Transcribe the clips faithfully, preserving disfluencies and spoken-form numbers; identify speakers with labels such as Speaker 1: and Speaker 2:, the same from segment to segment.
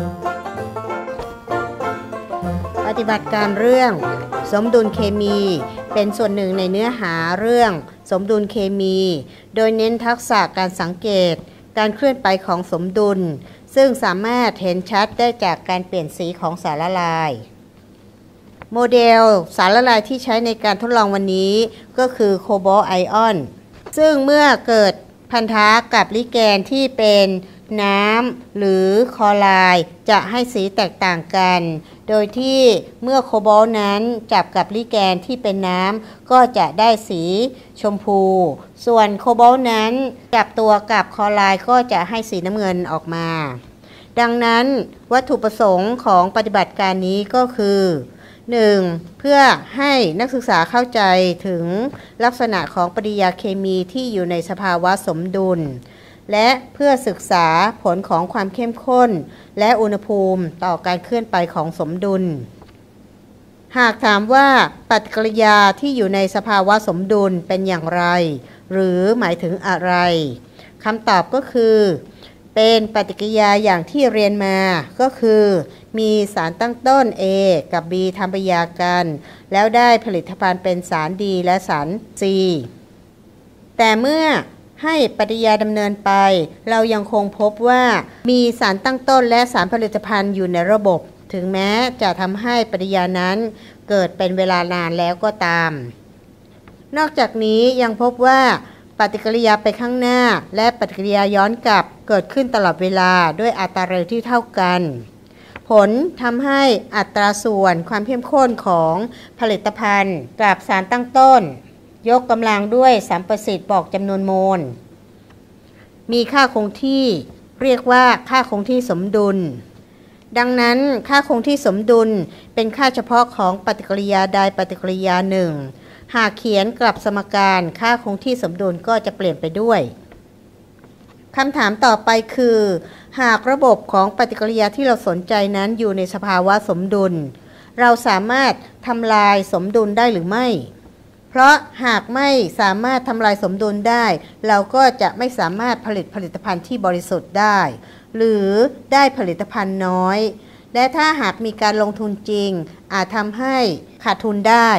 Speaker 1: ปฏิบัติการเรื่องสมดุลเคมีเป็นส่วนหนึ่งในเนื้อหาเรื่องสมดุลเคมีโดยเน้นทักษะการสังเกตการเคลื่อนไปของสมดุลซึ่งสามารถเห็นชัดได้จากการเปลี่ยนสีของสารละลายโมเดลสารละลายที่ใช้ในการทดลองวันนี้ก็คือโคบอลต์ไอออนซึ่งเมื่อเกิดพันธะกับลิแกนที่เป็นน้ำหรือคลอไรด์จะให้สีแตกต่างกันโดยที่เมื่อโคบอลต์นั้นจับกับลิแกนที่เป็นน้ำก็จะได้สีชมพูส่วนโคบอลต์นั้นจับตัวกับคลอไรด์ก็จะให้สีน้ำเงินออกมาดังนั้นวัตถุประสงค์ของปฏิบัติการนี้ก็คือหนึ่งเพื่อให้นักศึกษาเข้าใจถึงลักษณะของปฏิกิริยาเคมีที่อยู่ในสภาวะสมดุลและเพื่อศึกษาผลของความเข้มข้นและอุณหภูมิต่อการเคลื่อนไปของสมดุลหากถามว่าปฏิกิริยาที่อยู่ในสภาวะสมดุลเป็นอย่างไรหรือหมายถึงอะไรคำตอบก็คือเป็นปฏิกิริยาอย่างที่เรียนมาก็คือมีสารตั้งต้น A กับ B ทำปฏิกิริยากันแล้วได้ผลิตภัณฑ์เป็นสาร D และสาร C แต่เมื่อให้ปฏิกิริยาดำเนินไปเรายังคงพบว่ามีสารตั้งต้นและสารผลิตภัณฑ์อยู่ในระบบถึงแม้จะทำให้ปฏิกิริยานั้นเกิดเป็นเวลานานแล้วก็ตามนอกจากนี้ยังพบว่าปฏิกิริยาไปข้างหน้าและปฏิกิริยาย้อนกลับเกิดขึ้นตลอดเวลาด้วยอัตราเร็วที่เท่ากันผลทำให้อัตราส่วนความเข้มข้นของผลิตภัณฑ์กับสารตั้งต้นยกกำลังด้วยสัมประสิทธิ์บอกจำนวนโมลมีค่าคงที่เรียกว่าค่าคงที่สมดุลดังนั้นค่าคงที่สมดุลเป็นค่าเฉพาะของปฏิกิริยาใดปฏิกิริยาหนึ่งหากเขียนกลับสมการค่าคงที่สมดุลก็จะเปลี่ยนไปด้วยคำถามต่อไปคือหากระบบของปฏิกิริยาที่เราสนใจนั้นอยู่ในสภาวะสมดุลเราสามารถทำลายสมดุลได้หรือไม่เพราะหากไม่สามารถทำลายสมดุลได้เราก็จะไม่สามารถผลิตผลิตภัณฑ์ที่บริสุทธิ์ได้หรือได้ผลิตภัณฑ์น้อยและถ้าหากมีการลงทุนจริงอาจทำให้ขาดทุนได้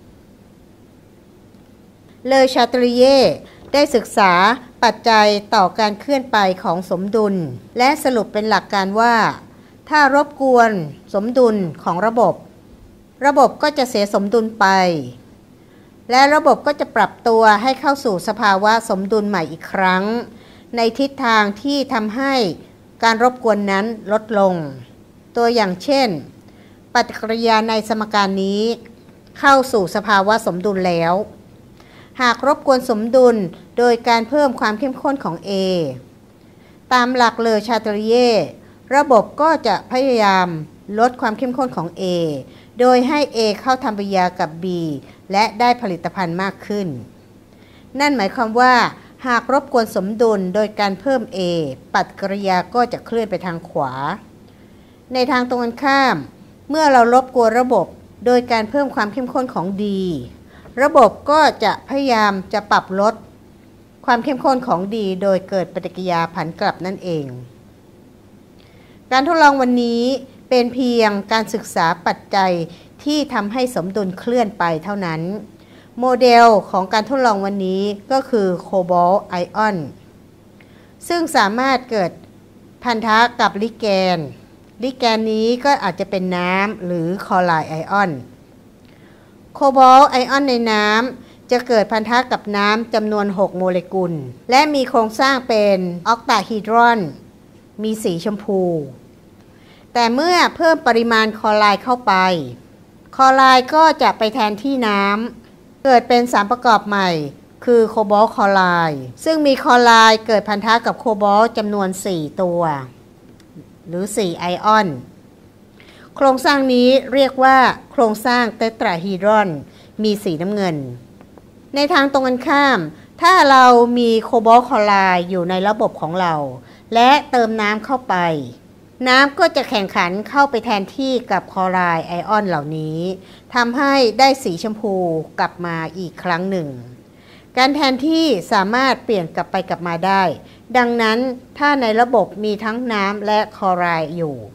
Speaker 1: เลอชาตรีเย่ได้ศึกษาปัจจัยต่อการเคลื่อนไปของสมดุลและสรุปเป็นหลักการว่าถ้ารบกวนสมดุลของระบบระบบก็จะเสียสมดุลไปและระบบก็จะปรับตัวให้เข้าสู่สภาวะสมดุลใหม่อีกครั้งในทิศทางที่ทำให้การรบกวนนั้นลดลงตัวอย่างเช่นปฏิกิริยาในสมการนี้เข้าสู่สภาวะสมดุลแล้วหากรบกวนสมดุลโดยการเพิ่มความเข้มข้นของ A ตามหลักเลอชาตรีเย่ระบบก็จะพยายามลดความเข้มข้นของ A โดยให้ A เข้าทำปฏิกิริยากับ B และได้ผลิตภัณฑ์มากขึ้นนั่นหมายความว่าหากรบกวนสมดุลโดยการเพิ่ม A ปฏิกิริยาก็จะเคลื่อนไปทางขวาในทางตรงกันข้ามเมื่อเรารบกวนระบบโดยการเพิ่มความเข้มข้นของ D ระบบก็จะพยายามจะปรับลดความเข้มข้นของ D โดยเกิดปฏิกิริยาผันกลับนั่นเองการทดลองวันนี้เป็นเพียงการศึกษาปัจจัยที่ทำให้สมดุลเคลื่อนไปเท่านั้นโมเดลของการทดลองวันนี้ก็คือโคบอลต์ไอออนซึ่งสามารถเกิดพันธะกับลิแกนลิแกนนี้ก็อาจจะเป็นน้ำหรือคลอไรด์ไอออนโคบอลต์ไอออนในน้ำจะเกิดพันธะกับน้ำจำนวนหกโมเลกุลและมีโครงสร้างเป็นออกตาฮีดรอนมีสีชมพูแต่เมื่อเพิ่มปริมาณคลอไรด์เข้าไปคลอไรด์ก็จะไปแทนที่น้ำเกิดเป็นสารประกอบใหม่คือโคบอลต์คลอไรด์ซึ่งมีคลอไรด์เกิดพันธะกับโคบอลต์จำนวนสี่ตัวหรือสี่ไอออนโครงสร้างนี้เรียกว่าโครงสร้างเตตราฮีดรอนมีสีน้ำเงินในทางตรงกันข้ามถ้าเรามีโคบอลต์คลอไรด์อยู่ในระบบของเราและเติมน้ำเข้าไปน้ำก็จะแข่งขันเข้าไปแทนที่กับคลอไรด์ไอออนเหล่านี้ทำให้ได้สีชมพูกลับมาอีกครั้งหนึ่งการแทนที่สามารถเปลี่ยนกลับไปกลับมาได้ดังนั้นถ้าในระบบมีทั้งน้ำและคลอไรด์อยู่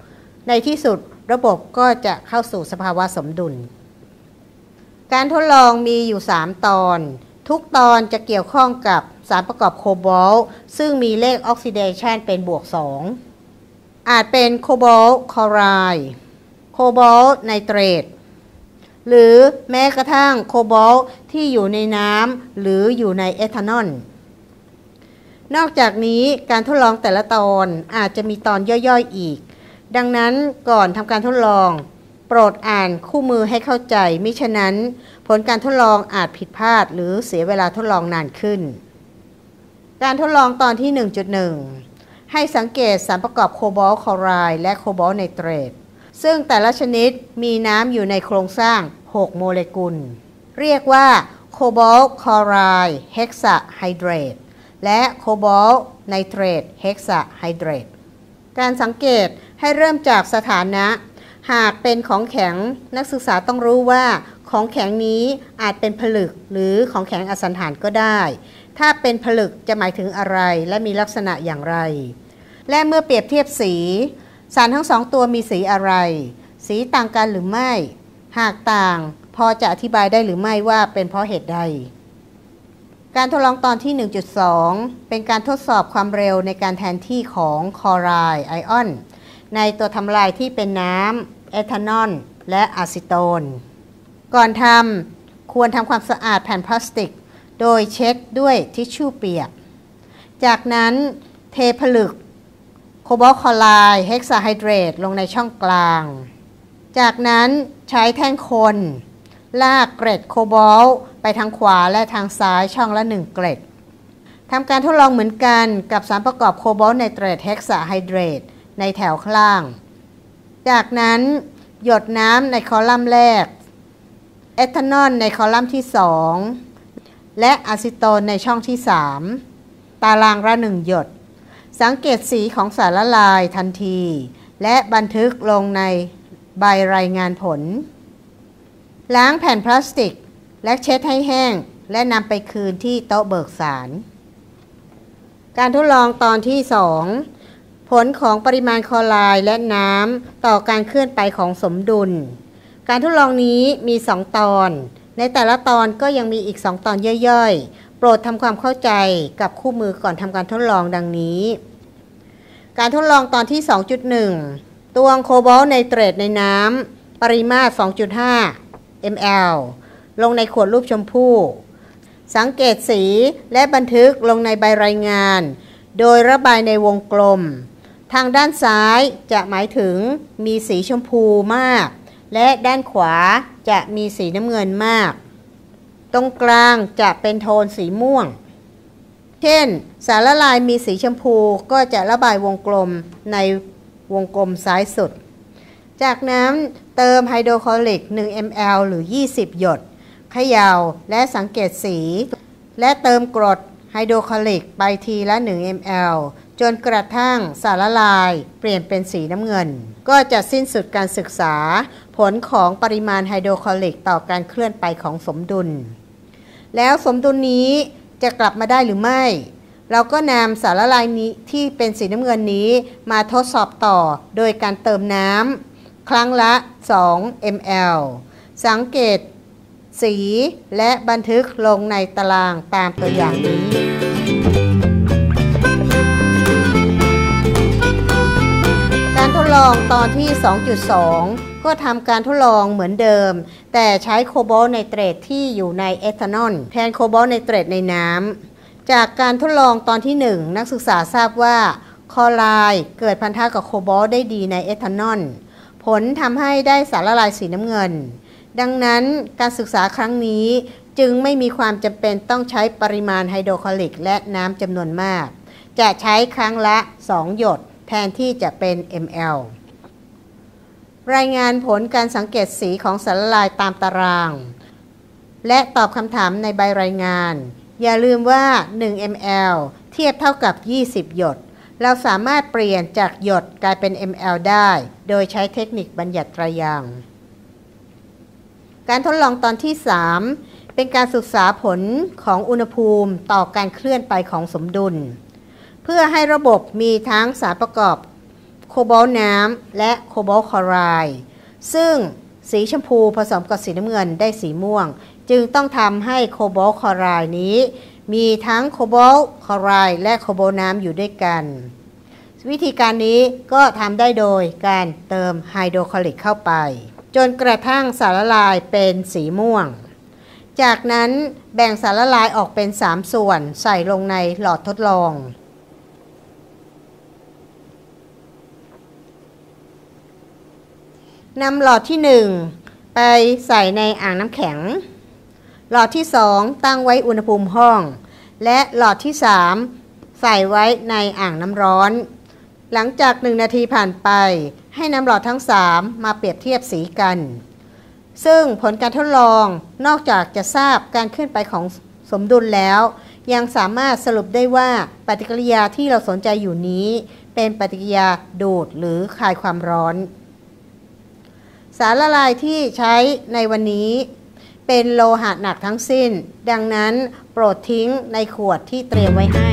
Speaker 1: ในที่สุดระบบก็จะเข้าสู่สภาวะสมดุลการทดลองมีอยู่สามตอนทุกตอนจะเกี่ยวข้องกับสารประกอบโคบอลต์ซึ่งมีเลขออกซิเดชันเป็นบวกสองอาจเป็นโคบอลต์คลอไรด์โคบอลต์ไนเตรตหรือแม้กระทั่งโคบอลต์ที่อยู่ในน้ำหรืออยู่ในเอทานอลนอกจากนี้การทดลองแต่ละตอนอาจจะมีตอนย่อยๆอีกดังนั้นก่อนทำการทดลองโปรดอ่านคู่มือให้เข้าใจมิฉะนั้นผลการทดลองอาจผิดพลาดหรือเสียเวลาทดลองนานขึ้นการทดลองตอนที่ หนึ่งจุดหนึ่ง ให้สังเกตสารประกอบโคบอลต์คลอไรด์และโคบอลต์ไนเตรตซึ่งแต่ละชนิดมีน้ำอยู่ในโครงสร้างหกโมเลกุลเรียกว่าโคบอลต์คลอไรด์เฮกซาไฮเดรตและโคบอลต์ไนเตรตเฮกซาไฮเดรตการสังเกตให้เริ่มจากสถานะหากเป็นของแข็งนักศึกษาต้องรู้ว่าของแข็งนี้อาจเป็นผลึกหรือของแข็งอสันฐานก็ได้ถ้าเป็นผลึกจะหมายถึงอะไรและมีลักษณะอย่างไรและเมื่อเปรียบเทียบสีสารทั้งสองตัวมีสีอะไรสีต่างกันหรือไม่หากต่างพอจะอธิบายได้หรือไม่ว่าเป็นเพราะเหตุใดการทดลองตอนที่ หนึ่งจุดสอง เป็นการทดสอบความเร็วในการแทนที่ของคลอไรด์ไอออนในตัวทำลายที่เป็นน้ำเอทานอลและอะซิโตนก่อนทำควรทำความสะอาดแผ่นพลาสติกโดยเช็ดด้วยทิชชู่เปียกจากนั้นเทผลึกโคบอลต์คลอไรด์เฮกซาไฮเดรตลงในช่องกลางจากนั้นใช้แท่งคนลากเกล็ดโคบอลต์ไปทางขวาและทางซ้ายช่องละหนึ่งเกล็ดทำการทดลองเหมือนกันกับสารประกอบโคบอลต์ไนเตรตเฮกซาไฮเดรตในแถวข้างล่างจากนั้นหยดน้ำในคอลัมน์แรกเอทานอลในคอลัมน์ที่สองและอะซิโตนในช่องที่สามตารางละหนึ่งหยดสังเกตสีของสารละลายทันทีและบันทึกลงในใบรายงานผลล้างแผ่นพลาสติกและเช็ดให้แห้งและนำไปคืนที่โต๊ะเบิกสารการทดลองตอนที่สองผลของปริมาณคลอไรด์และน้ำต่อการเคลื่อนไปของสมดุลการทดลองนี้มีสองตอนในแต่ละตอนก็ยังมีอีกสองตอนย่อยๆโปรดทำความเข้าใจกับคู่มือก่อนทำการทดลองดังนี้การทดลองตอนที่ สองจุดหนึ่ง ตวงโคบอลต์ไนเตรตในน้ำปริมาตร สองจุดห้า มิลลิลิตร ลงในขวดรูปชมพู่สังเกตสีและบันทึกลงในใบรายงานโดยระบายในวงกลมทางด้านซ้ายจะหมายถึงมีสีชมพูมากและด้านขวาจะมีสีน้ำเงินมากตรงกลางจะเป็นโทนสีม่วงเช่นสารละลายมีสีชมพูก็จะระบายวงกลมในวงกลมซ้ายสุดจากนั้นเติมไฮโดรคลอริกหนึ่ง มิลลิลิตร หรือยี่สิบหยดเขย่าและสังเกตสีและเติมกรดไฮโดรคลอริกไปทีละหนึ่ง มิลลิลิตร จนกระทั่งสารละลายเปลี่ยนเป็นสีน้ำเงินก็จะสิ้นสุดการศึกษาผลของปริมาณไฮโดรคลอริกต่อการเคลื่อนไปของสมดุลแล้วสมดุลนี้จะกลับมาได้หรือไม่เราก็นำสารละลายนี้ที่เป็นสีน้ำเงินนี้มาทดสอบต่อโดยการเติมน้ำครั้งละสอง มิลลิลิตร สังเกตสีและบันทึกลงในตารางตามตัวอย่างนี้การทดลองตอนที่ สองจุดสอง ก็ทำการทดลองเหมือนเดิมแต่ใช้โคบอลต์ไนเตรตที่อยู่ในเอทานอลแทนโคบอลต์ไนเตรตในน้ำจากการทดลองตอนที่หนึ่งนักศึกษาทราบว่าคลอไรด์เกิดพันธะกับโคบอลต์ได้ดีในเอทานอลผลทำให้ได้สารละลายสีน้ำเงินดังนั้นการศึกษาครั้งนี้จึงไม่มีความจำเป็นต้องใช้ปริมาณไฮโดรคลอริกและน้ำจำนวนมากจะใช้ครั้งละสองหยดแทนที่จะเป็น มิลลิลิตร รายงานผลการสังเกตสีของสารละลายตามตารางและตอบคำถามในใบรายงานอย่าลืมว่าหนึ่ง มิลลิลิตร เทียบเท่ากับยี่สิบหยดเราสามารถเปลี่ยนจากหยดกลายเป็น มิลลิลิตร ได้โดยใช้เทคนิคบัญญัติไตรยางค์การทดลองตอนที่สามเป็นการศึกษาผลของอุณหภูมิต่อการเคลื่อนไปของสมดุลเพื่อให้ระบบมีทั้งสารประกอบโคบอลต์น้ำและโคบอลต์คลอไรด์ซึ่งสีชมพูผสมกับสีน้ำเงินได้สีม่วงจึงต้องทำให้โคบอลต์คลอไรด์นี้มีทั้งโคบอลต์คลอไรด์และโคบอลต์น้ำอยู่ด้วยกันวิธีการนี้ก็ทำได้โดยการเติมไฮโดรคลอริกเข้าไปจนกระทั่งสารละลายเป็นสีม่วงจากนั้นแบ่งสารละลายออกเป็นสามส่วนใส่ลงในหลอดทดลองนำหลอดที่หนึ่งไปใส่ในอ่างน้ำแข็งหลอดที่สองตั้งไว้อุณหภูมิห้องและหลอดที่สามใส่ไว้ในอ่างน้ำร้อนหลังจากหนึ่งนาทีผ่านไปให้นำหลอดทั้งสามมาเปรียบเทียบสีกันซึ่งผลการทดลองนอกจากจะทราบการขึ้นไปของสมดุลแล้วยังสามารถสรุปได้ว่าปฏิกิริยาที่เราสนใจอยู่นี้เป็นปฏิกิริยาดูดหรือคายความร้อนสารละลายที่ใช้ในวันนี้เป็นโลหะหนักทั้งสิ้นดังนั้นโปรดทิ้งในขวดที่เตรียมไว้ให้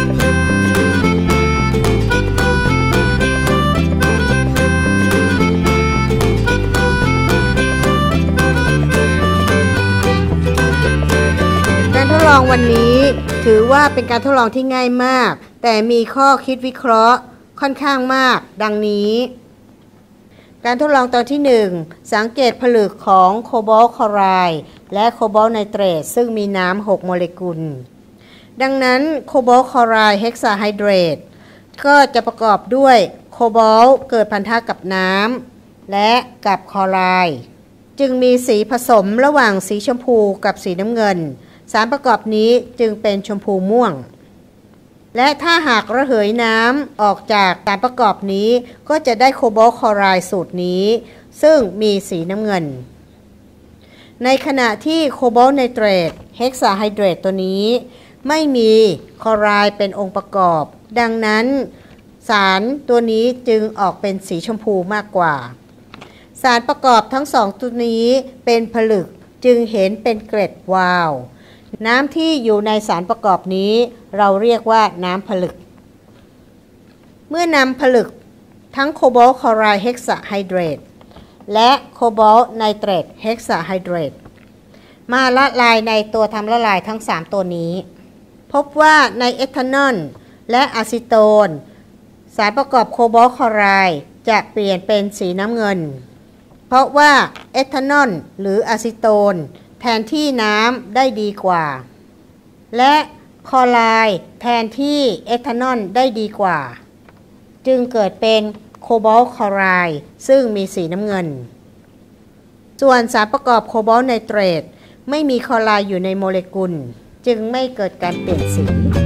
Speaker 1: การทดลองวันนี้ถือว่าเป็นการทดลองที่ง่ายมากแต่มีข้อคิดวิเคราะห์ค่อนข้างมากดังนี้การทดลองตอนที่หนึ่งสังเกตผลึกของโคบอลต์คลอไรด์และโคบอลต์ไนเตรตซึ่งมีน้ำหกโมเลกุลดังนั้นโคบอลต์คลอไรด์เฮกซาไฮเดรตก็จะประกอบด้วยโคบอลต์เกิดพันธะกับน้ำและกับคลอไรด์จึงมีสีผสมระหว่างสีชมพูกับสีน้ำเงินสารประกอบนี้จึงเป็นชมพูม่วงและถ้าหากระเหยน้ำออกจากสารประกอบนี้ก็จะได้โคบอลต์คลอไรด์สูตรนี้ซึ่งมีสีน้ำเงินในขณะที่โคบอลต์ไนเตรตเฮกซาไฮเดรตตัวนี้ไม่มีคลอไรด์เป็นองค์ประกอบดังนั้นสารตัวนี้จึงออกเป็นสีชมพูมากกว่าสารประกอบทั้งสองตัวนี้เป็นผลึกจึงเห็นเป็นเกล็ดวาวน้ำที่อยู่ในสารประกอบนี้เราเรียกว่าน้ำผลึกเมื่อนำผลึกทั้งโคบอลต์คลอไรด์เฮกซาไฮเดรตและโคบอลต์ไนเตรตเฮกซาไฮเดรตมาละลายในตัวทำละลายทั้งสามตัวนี้พบว่าในเอทานอลและอะซิโตนสารประกอบโคบอลต์คลอไรด์จะเปลี่ยนเป็นสีน้ำเงินเพราะว่าเอทานอลหรืออะซิโตนแทนที่น้ำได้ดีกว่าและคลอไรด์แทนที่เอทานอลได้ดีกว่าจึงเกิดเป็นโคบอลต์คลอไรด์ซึ่งมีสีน้ำเงินส่วนสารประกอบโคบอลต์ไนเตรตไม่มีคลอไรด์อยู่ในโมเลกุลจึงไม่เกิดการเปลี่ยนสี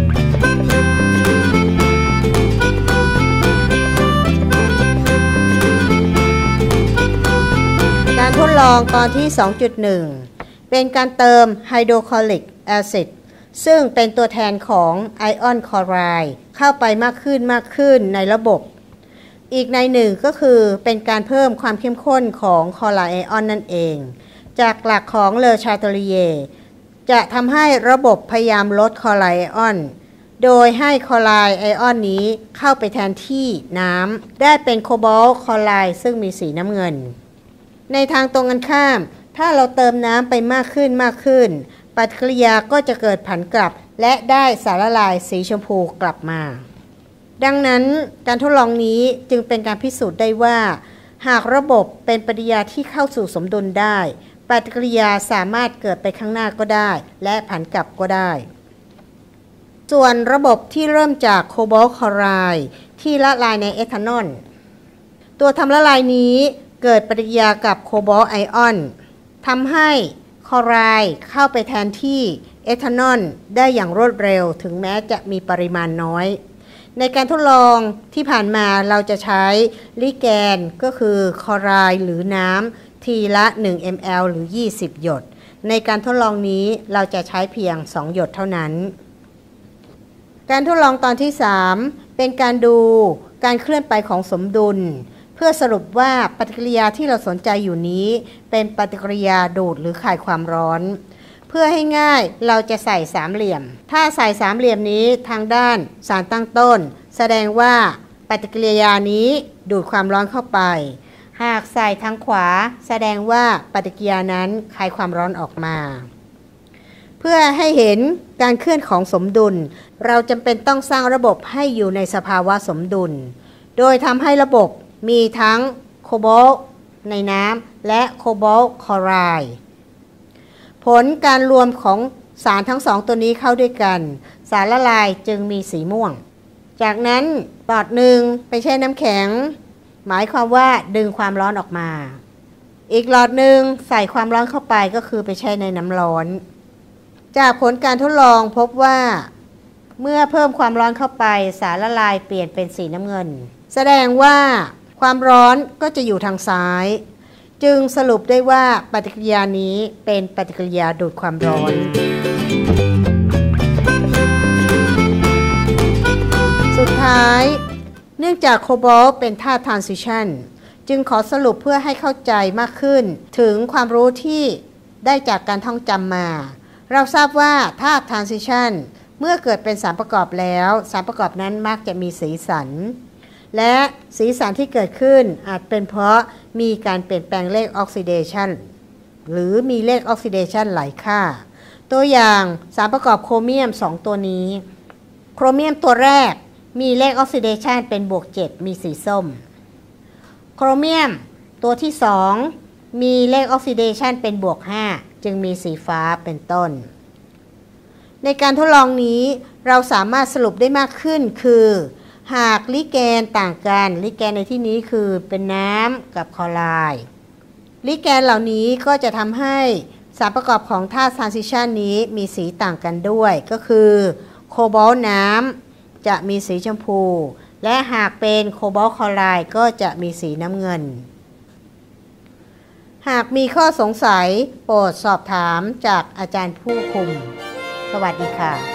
Speaker 1: การทดลองตอนที่ สองจุดหนึ่ง เป็นการเติมไฮโดรคลอริกแอซิดซึ่งเป็นตัวแทนของไอออนคลอไรด์เข้าไปมากขึ้นมากขึ้นในระบบอีกในหนึ่งก็คือเป็นการเพิ่มความเข้มข้นของคลอไรด์ไอออนนั่นเองจากหลักของเลอชาตลีเยจะทำให้ระบบพยายามลดคลอไรด์ไอออนโดยให้คลอไรด์ไอออนนี้เข้าไปแทนที่น้ำได้เป็นโคบอลต์คลอไรด์ซึ่งมีสีน้ำเงินในทางตรงกันข้ามถ้าเราเติมน้ำไปมากขึ้นมากขึ้นปฏิกิริยาก็จะเกิดผันกลับและได้สารละลายสีชมพูกลับมาดังนั้นการทดลองนี้จึงเป็นการพิสูจน์ได้ว่าหากระบบเป็นปฏิกิริยาที่เข้าสู่สมดุลได้ปฏิกิริยาสามารถเกิดไปข้างหน้าก็ได้และผันกลับก็ได้ส่วนระบบที่เริ่มจากโคบอลต์คลอไรด์ที่ละลายในเอทานอลตัวทำละลายนี้เกิดปฏิกิริยากับโคบอลต์ไอออนทำให้คลอไรด์เข้าไปแทนที่เอทานอลได้อย่างรวดเร็วถึงแม้จะมีปริมาณน้อยในการทดลองที่ผ่านมาเราจะใช้ลิแกนก็คือคลอไรด์หรือน้ำทีละหนึ่ง มิลลิลิตร หรือยี่สิบหยดในการทดลองนี้เราจะใช้เพียงสองหยดเท่านั้นการทดลองตอนที่สามเป็นการดูการเคลื่อนไปของสมดุลเพื่อสรุปว่าปฏิกิริยาที่เราสนใจอยู่นี้เป็นปฏิกิริยาดูดหรือคายความร้อนเพื่อให้ง่ายเราจะใส่สามเหลี่ยมถ้าใส่สามเหลี่ยมนี้ทางด้านสารตั้งต้นแสดงว่าปฏิกิริยานี้ดูดความร้อนเข้าไปหากใส่ทางขวาแสดงว่าปฏิกิริยานั้นคายความร้อนออกมาเพื่อให้เห็นการเคลื่อนของสมดุลเราจำเป็นต้องสร้างระบบให้อยู่ในสภาวะสมดุลโดยทำให้ระบบมีทั้งโคบอลต์ในน้ำและโคบอลต์คลอไรด์ผลการรวมของสารทั้งสองตัวนี้เข้าด้วยกันสารละลายจึงมีสีม่วงจากนั้นหลอดหนึ่งไปแช่น้ำแข็งหมายความว่าดึงความร้อนออกมาอีกหลอดหนึ่งใส่ความร้อนเข้าไปก็คือไปแช่ในน้ำร้อนจากผลการทดลองพบว่าเมื่อเพิ่มความร้อนเข้าไปสารละลายเปลี่ยนเป็นสีน้ำเงินแสดงว่าความร้อนก็จะอยู่ทางซ้ายจึงสรุปได้ว่าปฏิกิริยานี้เป็นปฏิกิริยาดูดความร้อนสุดท้ายเนื่องจากโคบอลต์เป็นธาตุทรานซิชันจึงขอสรุปเพื่อให้เข้าใจมากขึ้นถึงความรู้ที่ได้จากการท่องจำมาเราทราบว่าธาตุทรานซิชันเมื่อเกิดเป็นสารประกอบแล้วสารประกอบนั้นมักจะมีสีสันและสีสันที่เกิดขึ้นอาจเป็นเพราะมีการเปลี่ยนแปลงเลขออกซิเดชันหรือมีเลขออกซิเดชันหลายค่าตัวอย่างสารประกอบโครเมียมสองตัวนี้โครเมียมตัวแรกมีเลขออกซิเดชันเป็นบวกเจ็ดมีสีส้มโครเมียมตัวที่สองมีเลขออกซิเดชันเป็นบวกห้าจึงมีสีฟ้าเป็นต้นในการทดลองนี้เราสามารถสรุปได้มากขึ้นคือหากลิแกนต่างกันลิแกนในที่นี้คือเป็นน้ำกับคลอไรด์ลิแกนเหล่านี้ก็จะทำให้สารประกอบของธาตุทรานซิชันนี้มีสีต่างกันด้วยก็คือโคบอลต์น้ำจะมีสีชมพูและหากเป็นโคบอลต์คลอไรด์ก็จะมีสีน้ำเงินหากมีข้อสงสัยโปรดสอบถามจากอาจารย์ผู้คุมสวัสดีค่ะ